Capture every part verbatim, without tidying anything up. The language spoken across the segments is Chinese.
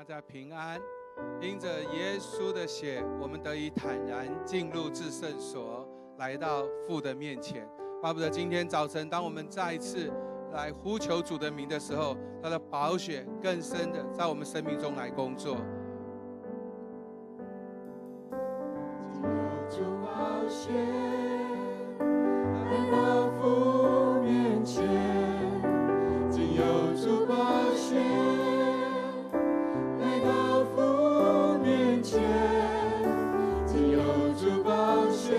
大家平安。因着耶稣的血，我们得以坦然进入至圣所，来到父的面前。巴不得今天早晨，当我们再一次来呼求主的名的时候，他的宝血更深的在我们生命中来工作。 主宝血来到父面前，仅有主宝血来到父面前，仅有主宝血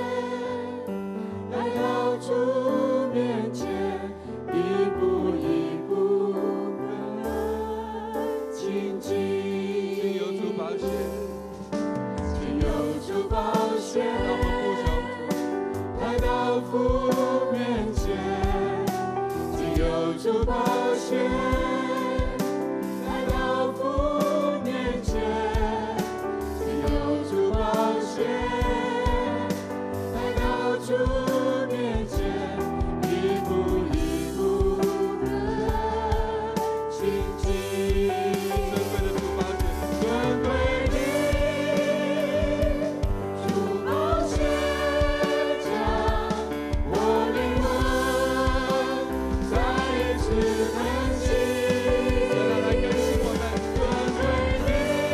来到主面前，一步一步的亲近， 仅有主宝血， 仅有主宝血让我们呼求主， 来到父面前，仅有主宝血来到父面前，仅有主宝血来到主面前，一步一步的亲近。 尊贵的主宝血， 尊贵的主宝血将我灵魂再一次更新， 再来来更新我们。 尊贵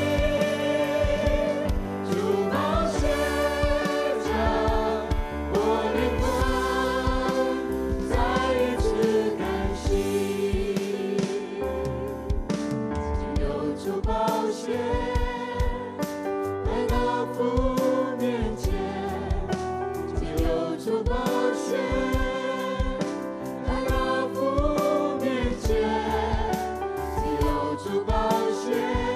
的主宝血将我灵魂再一次更新，仅有主宝血来到父面前，仅有主宝血来到父面前，仅有主宝血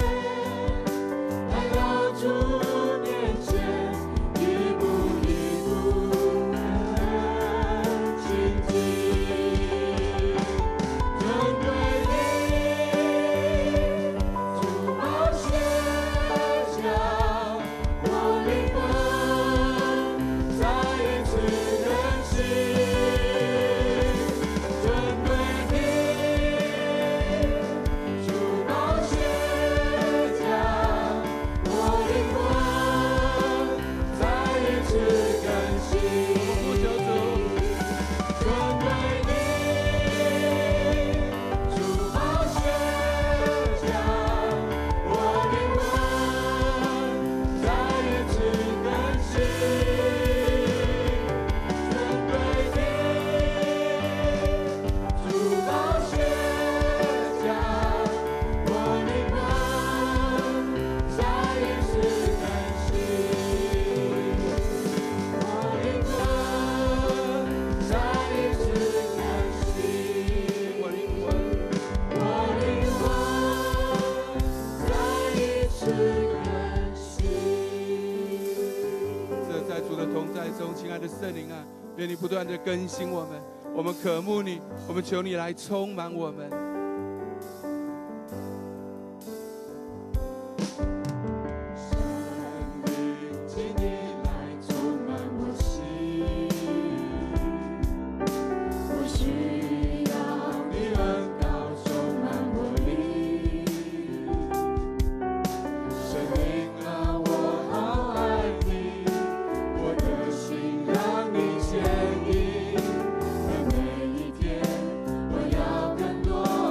来到主面前，一步一步的亲近。尊贵的主宝血将我灵魂再一次更新，尊贵的主宝血将我灵魂再一次更新。 呼求主， 尊贵的主宝血将我灵魂再一次更新，尊贵的主宝血将我灵魂再一次更新，我灵魂再一次更新， 我灵魂。 我灵魂再一次更新。 这在主的同在中，亲爱的圣灵啊，愿你不断的更新我们，我们渴慕你，我们求你来充满我们。 生命，请你来充满我心，我需要你恩膏充满我灵。生命啊，我好爱你，我的心让你牵引，而每一天我要更多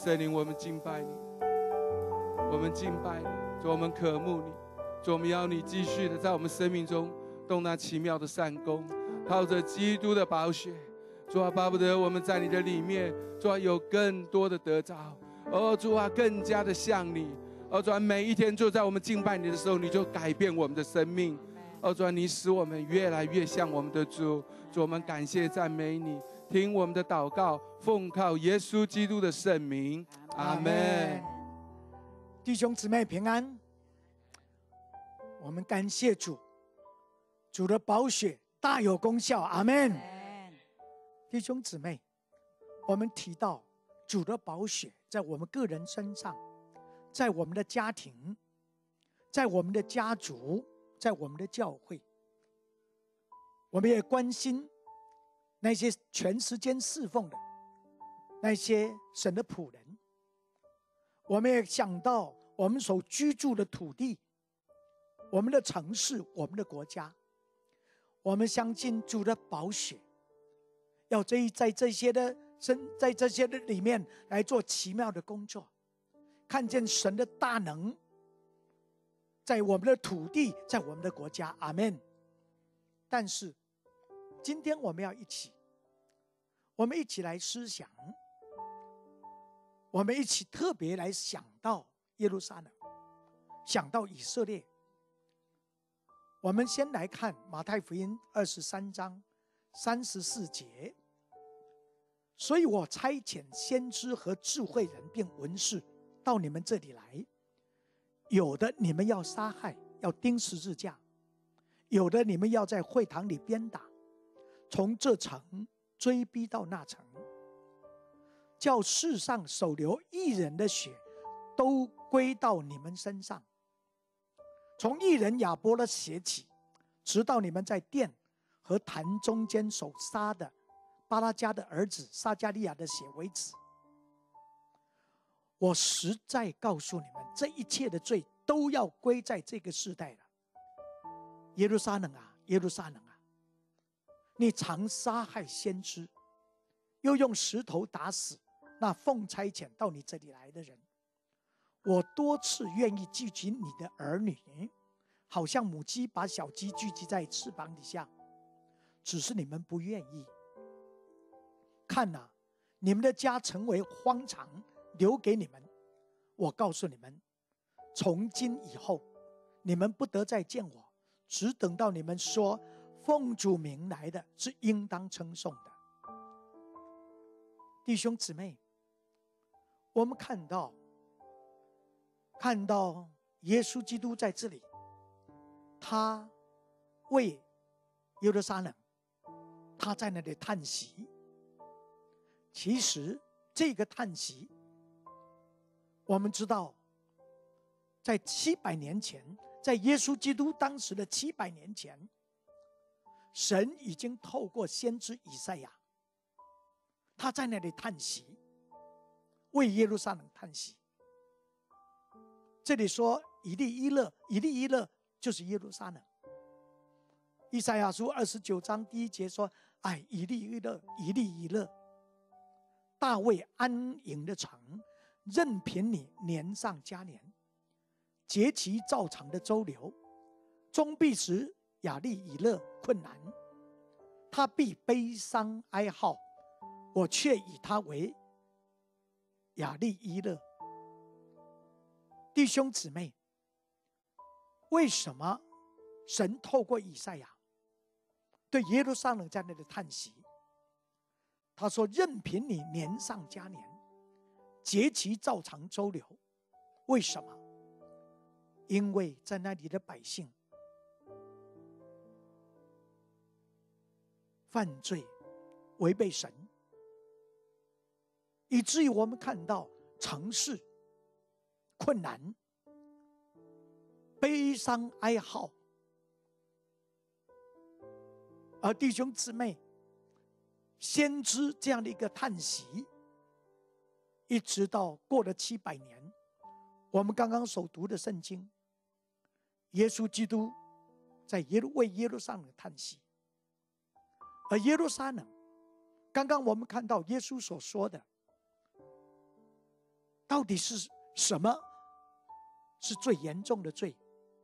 圣灵，我们敬拜你，我们敬拜你，主，我们渴慕你，主，我们要你继续的在我们生命中动那奇妙的善功，靠着基督的宝血，主啊，巴不得我们在你的里面，主啊，有更多的得着，哦，主啊，更加的像你，哦，主啊，每一天就在我们敬拜你的时候，你就改变我们的生命，哦，主啊，你使我们越来越像我们的主，主，我们感谢赞美你，听我们的祷告，奉靠耶稣基督的圣名，阿们。 弟兄姊妹平安，我们感谢主，主的宝血大有功效，阿们。弟兄姊妹，我们提到主的宝血在我们个人身上，在我们的家庭，在我们的家族，在我们的教会，我们也关心那些全时间侍奉的那些神的仆人，我们也想到我们所居住的土地，我们的城市，我们的国家，我们相信主的宝血要在这些的在这些的里面来做奇妙的工作，看见神的大能在我们的土地，在我们的国家，阿们。但是今天我们要一起我们一起来思想，我们一起特别来想到耶路撒冷，想到以色列。我们先来看马太福音二十三章三十四节，所以我差遣先知和智慧人并文士到你们这里来，有的你们要杀害，要钉十字架，有的你们要在会堂里鞭打，从这城追逼到那城，叫世上手流义人的血都归到你们身上，从义人亚伯的血起，直到你们在殿和坛中间所杀的巴拉加的儿子撒加利亚的血为止。我实在告诉你们，这一切的罪都要归在这个世代了。耶路撒冷啊，耶路撒冷啊，你常杀害先知，又用石头打死那奉差遣到你这里来的人。我多次愿意聚集你的儿女，好像母鸡把小鸡聚集在翅膀底下，只是你们不愿意。看哪，你们的家成为荒场，留给你们。我告诉你们，从今以后，你们不得再见我，只等到你们说奉主名来的是应当称颂的。弟兄姊妹，我们看到看到耶稣基督在这里，他为耶路撒冷，他在那里叹息。其实这个叹息，我们知道在七百年前，在耶稣基督当时的七百年前，神已经透过先知以赛亚，他在那里叹息，为耶路撒冷叹息。这里说以利伊勒，以利伊勒就是耶路撒冷。以赛亚书二十九章第一节说：哎，以利伊勒，以利伊勒，大卫安营的城，任凭你年上加年，节期照常的周流，终必使亚利以勒困难，他必悲伤哀号，我却以他为亚利伊勒。弟兄姊妹，为什么神透过以赛亚对耶路撒冷在那里叹息？他说：任凭你年上加年，节期照常周流。为什么？因为在那里的百姓犯罪，违背神，以至于我们看到城市困难、悲伤哀号。而弟兄姊妹，先知这样的一个叹息，一直到过了七百年，我们刚刚所读的圣经，耶稣基督在耶路为耶路撒冷叹息。而耶路撒冷，刚刚我们看到耶稣所说的， 到底是什么是最严重的罪？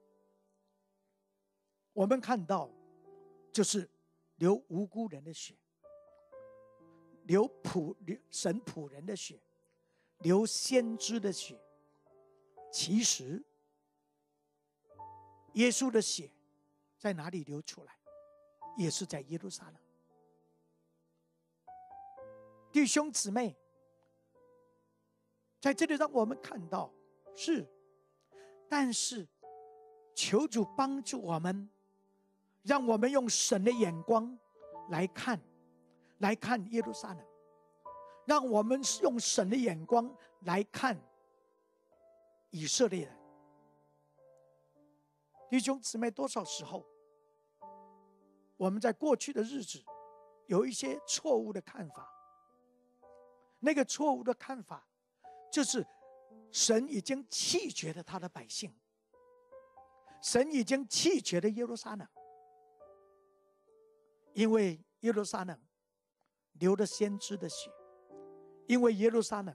我们看到，就是流无辜人的血，流仆流神仆人的血，流先知的血。其实，耶稣的血在哪里流出来？也是在耶路撒冷。弟兄姊妹，在这里让我们看到是，但是求主帮助我们，让我们用神的眼光来看，来看耶路撒冷，让我们用神的眼光来看以色列人。弟兄姊妹，多少时候我们在过去的日子有一些错误的看法，那个错误的看法就是神已经弃绝了他的百姓，神已经弃绝了耶路撒冷，因为耶路撒冷流了先知的血，因为耶路撒冷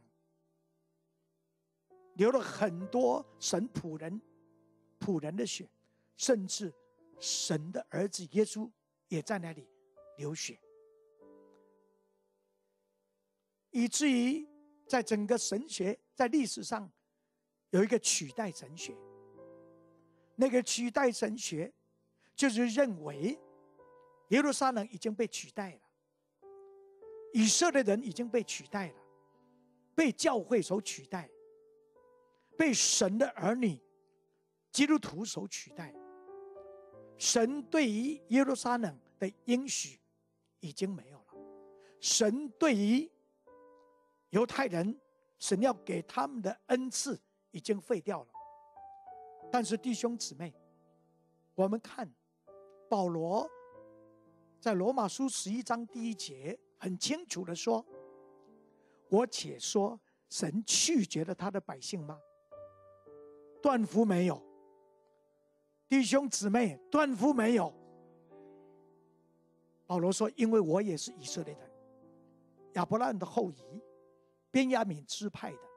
流了很多神仆人仆人的血，甚至神的儿子耶稣也在那里流血，以至于在整个神学在历史上有一个取代神学。那个取代神学就是认为耶路撒冷已经被取代了，以色列人已经被取代了，被教会所取代，被神的儿女基督徒所取代。神对于耶路撒冷的应许已经没有了，神对于犹太人神要给他们的恩赐已经废掉了。但是弟兄姊妹，我们看保罗在罗马书十一章第一节很清楚的说，我且说神拒绝了他的百姓吗？断乎没有。弟兄姊妹，断乎没有。保罗说，因为我也是以色列人，亚伯拉罕的后裔，便雅悯支派的。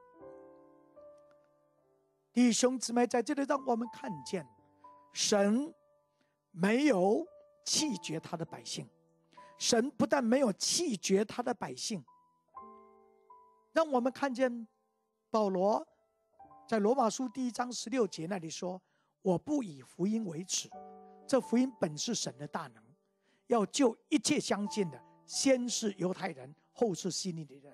弟兄姊妹，在这里让我们看见神没有弃绝他的百姓，神不但没有弃绝他的百姓，让我们看见保罗在罗马书第一章十六节那里说，我不以福音为耻，这福音本是神的大能，要救一切相信的，先是犹太人，后是希利尼人。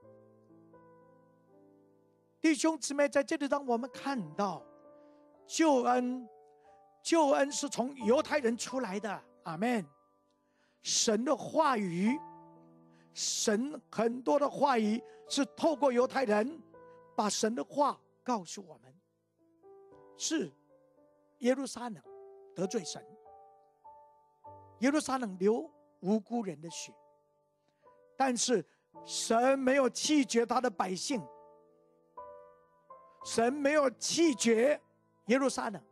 弟兄姊妹，在这里让我们看到救恩，救恩是从犹太人出来的，阿们。神的话语，神很多的话语是透过犹太人把神的话告诉我们，是耶路撒冷得罪神，耶路撒冷流无辜人的血，但是神没有弃绝他的百姓，神没有弃绝耶路撒冷。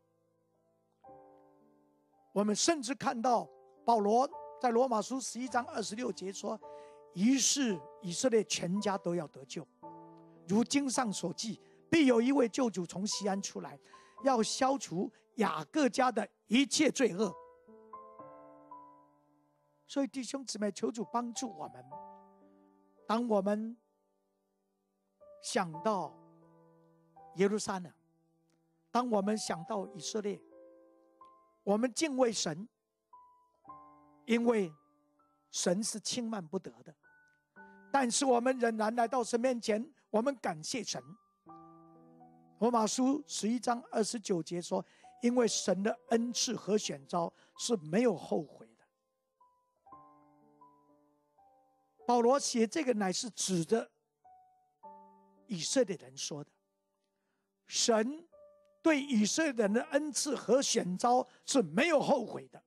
我们甚至看到保罗在罗马书十一章二十六节说，于是以色列全家都要得救，如经上所记，必有一位救主从西安出来，要消除雅各家的一切罪恶。所以弟兄姊妹，求主帮助我们，当我们想到耶路撒冷，当我们想到以色列，我们敬畏神，因为神是轻慢不得的，但是我们仍然来到神面前，我们感谢神。罗马书十一章二十九节说，因为神的恩赐和选召是没有后悔的。保罗写这个乃是指着以色列人说的，神对以色列人的恩赐和选召是没有后悔的。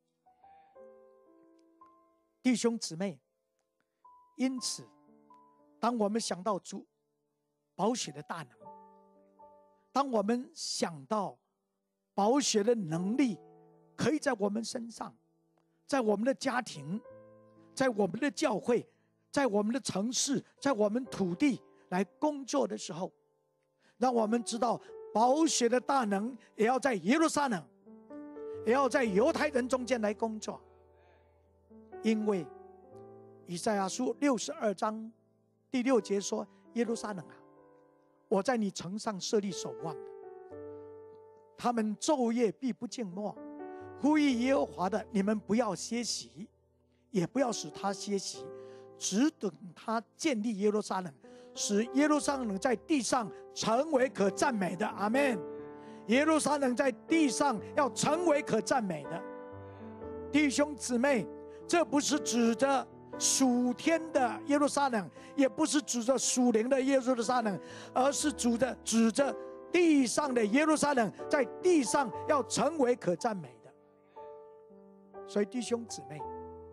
弟兄姊妹，因此当我们想到主宝血的大能，当我们想到宝血的能力可以在我们身上，在我们的家庭，在我们的教会，在我们的城市，在我们土地， 来工作的时候，让我们知道宝血的大能也要在耶路撒冷，也要在犹太人中间来工作。因为以赛亚书六十二章第六节说：耶路撒冷啊，我在你城上设立守望的，他们昼夜必不静默，呼吁耶和华的，你们不要歇息，也不要使他歇息，只等他建立耶路撒冷，使耶路撒冷在地上成为可赞美的。阿们。耶路撒冷在地上要成为可赞美的。弟兄姊妹，这不是指着属天的耶路撒冷，也不是指着属灵的耶路撒冷，而是指着指着地上的耶路撒冷，在地上要成为可赞美的。所以弟兄姊妹，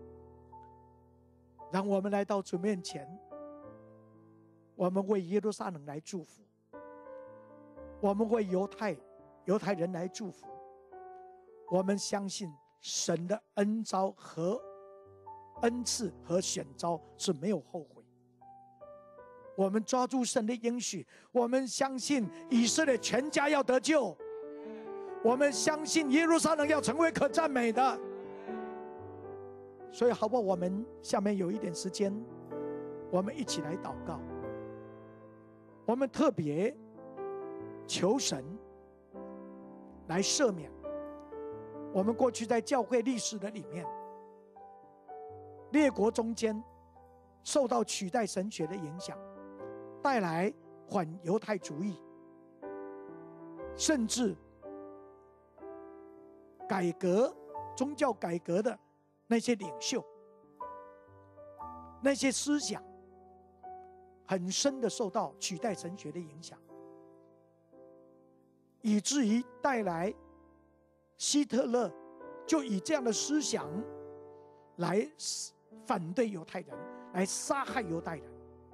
让我们来到主面前，我们为耶路撒冷来祝福，我们为犹太犹太人来祝福。我们相信神的恩召和恩赐和选召是没有后悔。我们抓住神的应许，我们相信以色列全家要得救，我们相信耶路撒冷要成为可赞美的。所以好不好，我们下面有一点时间，我们一起来祷告。我们特别求神来赦免我们过去在教会历史的里面，列国中间受到取代神学的影响，带来反犹太主义，甚至改革宗教改革的那些领袖，那些思想很深的受到取代神学的影响，以至于带来希特勒就以这样的思想来反对犹太人，来杀害犹太人。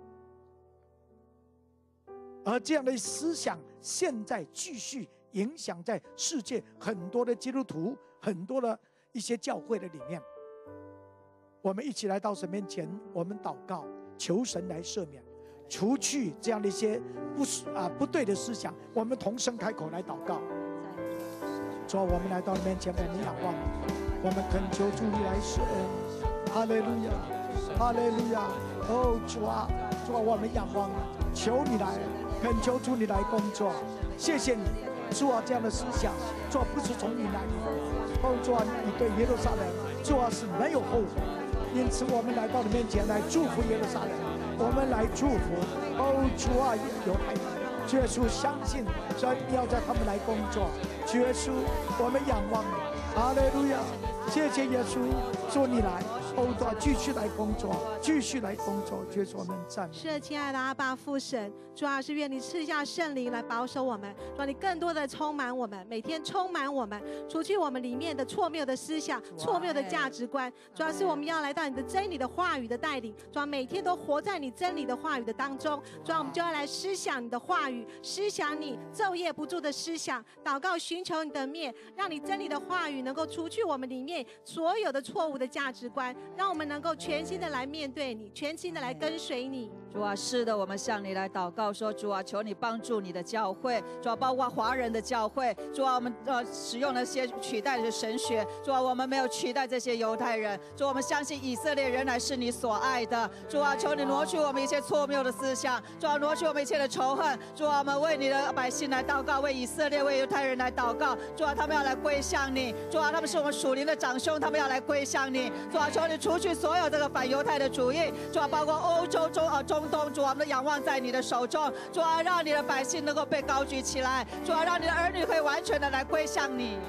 而这样的思想现在继续影响在世界很多的基督徒，很多的一些教会的里面。我们一起来到神面前，我们祷告，求神来赦免，除去这样的一些不啊不对的思想。我们同声开口来祷告。主啊，我们来到你面前，我们仰望，我们恳求主你来施恩。哈利路亚，哈利路亚！哦，主啊，主啊，我们仰望，求你来，恳求主你来工作。谢谢你，主啊，这样的思想，主啊，不是从你那里。哦，主啊，你对耶路撒冷，主啊是没有后悔。因此，我们来到你面前来祝福耶路撒冷，我们来祝福。哦，主啊，犹太人。主耶稣，相信神要在他们来工作。主耶稣，我们仰望你，哈利路亚！谢谢耶稣，主你来，哦，主继续来工作，继续来工作。主耶稣，我们赞美。 是的，亲爱的阿爸父神，主啊，是愿你赐下圣灵来保守我们，让你更多的充满我们，每天充满我们，除去我们里面的错谬的思想、错谬的价值观。主要是我们要来到你的真理的话语的带领，主要每天都活在你真理的话语的当中。主要我们就要来思想你的话语，思想你昼夜不住的思想，祷告寻求你的面，让你真理的话语能够除去我们里面所有的错误的价值观，让我们能够全心的来面对你，全心的来跟随你。 主啊，是的，我们向你来祷告说，主啊，求你帮助你的教会，主啊，包括华人的教会，主啊，我们呃使用那些取代的神学，主啊，我们没有取代这些犹太人，主啊，我们相信以色列仍然是你所爱的，主啊，求你挪去我们一切错谬的思想，主啊，挪去我们一切的仇恨，主啊，我们为你的百姓来祷告，为以色列、为犹太人来祷告，主啊，他们要来归向你，主啊，他们是我们属灵的长兄，他们要来归向你，主啊，求你除去所有这个反犹太的主义，主啊，包括欧洲中呃中东，主啊，我们的仰望在你的手中，主啊，让你的百姓能够被高举起来，主啊，让你的儿女可以完全的来归向你。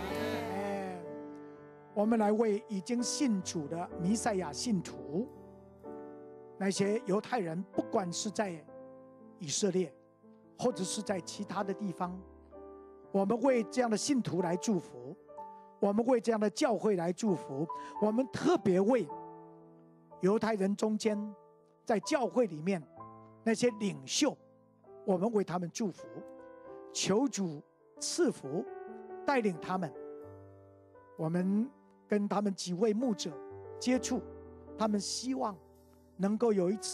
我们来为已经信主的弥赛亚信徒，那些犹太人，不管是在以色列，或者是在其他的地方，我们为这样的信徒来祝福，我们为这样的教会来祝福，我们特别为犹太人中间在教会里面那些领袖，我们为他们祝福，求主赐福带领他们。我们跟他们几位牧者接触，他们希望能够有一次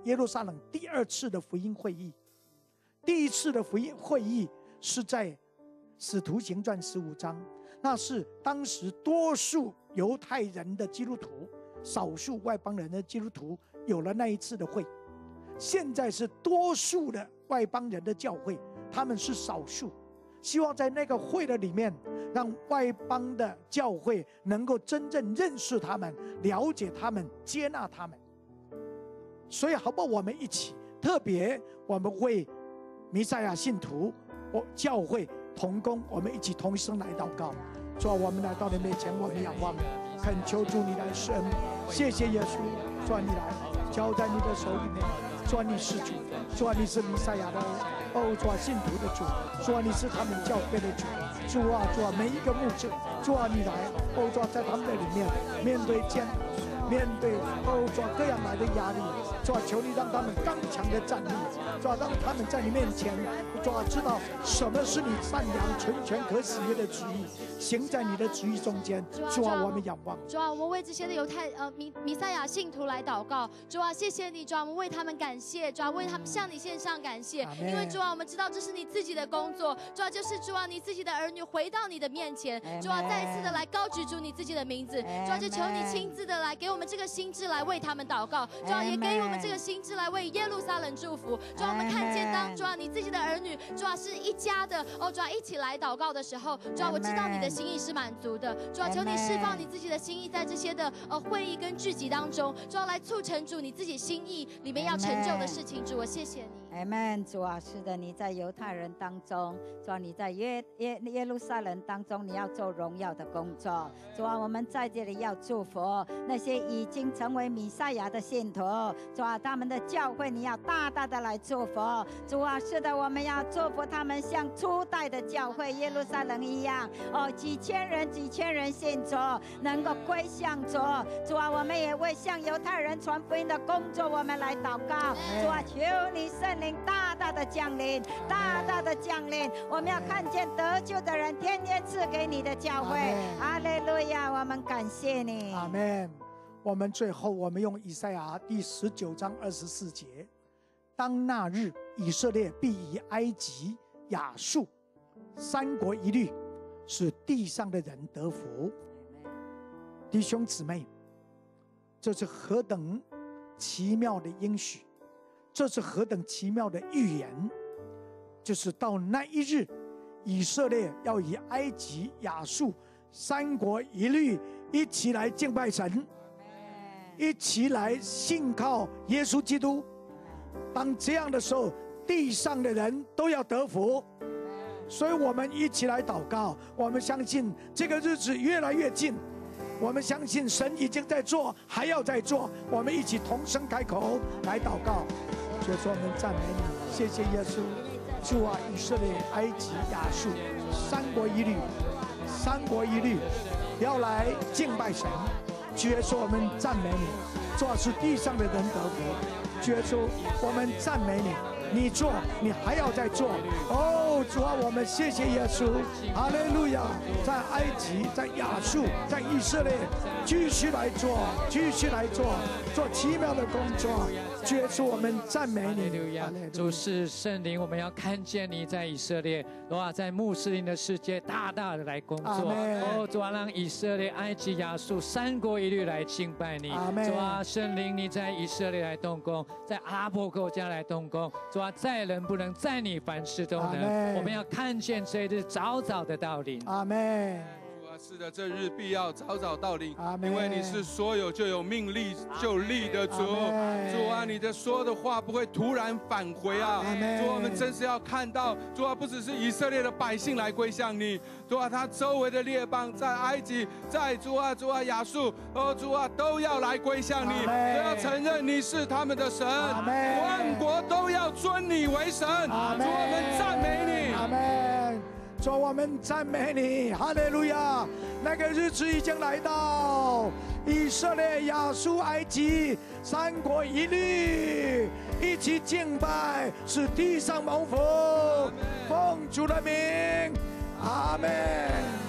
耶路撒冷第二次的福音会议。第一次的福音会议是在使徒行传十五章，那是当时多数犹太人的基督徒，少数外邦人的基督徒有了那一次的会。现在是多数的外邦人的教会，他们是少数，希望在那个会的里面，让外邦的教会能够真正认识他们，了解他们，接纳他们。所以好不好我们一起，特别我们为弥赛亚信徒教会同工，我们一起同声来祷告。主啊，我们来到你面前，我们仰望，恳求主你来施恩。谢谢耶稣，主啊，你来交在你的手里面。主啊，你是主，主啊，你是弥赛亚的哦，主啊，信徒的主，主啊，你是他们教会的主，主啊，主啊，每一个牧者，主啊，你来哦，主啊，在他们的里面面对艰难，面对哦，主啊，各样来的压力，主啊，求你让他们刚强的站立，主啊，让他们在你面前，主啊，知道什么是你善良、纯全、可喜悦的旨意，行在你的旨意中间。主啊，我们仰望。 主啊，我们为这些的犹太呃弥弥赛亚信徒来祷告。主啊，谢谢你，主啊，我们为他们感谢，主啊，为他们向你献上感谢，因为主啊，我们知道这是你自己的工作，主啊，就是主啊，你自己的儿女回到你的面前，主啊，再一次的来高举主你自己的名字，主啊，就求你亲自的来给我们这个心智来为他们祷告，主啊，也给我们这个心智来为耶路撒冷祝福。主啊，我们看见当主啊你自己的儿女，主啊是一家的哦，主啊一起来祷告的时候，主啊，我知道你的心意是满足的，主啊，求你释放你自己的心意在这些的呃会议跟聚集当中，主啊，来促成主你自己心意里面要成就的事情。主，我谢谢你。 阿们。主啊，是的，你在犹太人当中，主啊，你在耶耶耶路撒冷当中，你要做荣耀的工作。主啊，我们在这里要祝福那些已经成为弥赛亚的信徒，主啊，他们的教会你要大大的来祝福。主啊，是的，我们要祝福他们像初代的教会耶路撒冷一样，哦，几千人几千人信主，能够归向主。主啊，我们也为向犹太人传福音的工作，我们来祷告。主啊，求你圣灵大大的降临，大大的降临，我们要看见得救的人天天赐给你的教会。哈利路亚，我们感谢你。 阿们。我们最后，我们用以赛亚第十九章二十四节：当那日，以色列必以埃及、亚述三国一律，使地上的人得福。弟兄姊妹，这是何等奇妙的应许，这是何等奇妙的预言，就是到那一日，以色列要以埃及、亚述三国一律一起来敬拜神，一起来信靠耶稣基督。当这样的时候，地上的人都要得福。所以我们一起来祷告，我们相信这个日子越来越近，我们相信神已经在做，还要再做。我们一起同声开口来祷告。主说，我们赞美你，谢谢耶稣。主啊，以色列、埃及、亚述三国一律，三国一律要来敬拜神。主耶稣，我们赞美你，主啊，使地上的人得福。主耶稣，我们赞美你，你做，你还要再做。哦，主啊，我们谢谢耶稣，哈利路亚！在埃及，在亚述，在以色列，继续来做，继续来做，做奇妙的工作。主耶稣，我们赞美你。 主是圣灵，我们要看见你在以色列，哇，在穆斯林的世界大大的来工作。哦，主啊，让以色列、埃及、亚述三国一律来敬拜你。主啊，圣灵，你在以色列来动工，在阿拉伯国家来动工。主啊，在人不能，在你凡事都能。我们要看见这一日早早的到临。 阿门。 是的，这日必要早早到临，因为你是说有就有，命立就立的主。主啊，你的说的话不会突然返回啊。主，我们真是要看到，主啊，不只是以色列的百姓来归向你，主啊，他周围的列邦，在埃及，在主啊主啊亚述，哦主啊，都要来归向你，都要承认你是他们的神，万国都要尊你为神。主，我们赞美你。 阿门。主，我们赞美你，哈利路亚！那个日子已经来到，以色列、亚述、埃及三国一律，一起敬拜，使地上蒙福。奉主的名，阿门。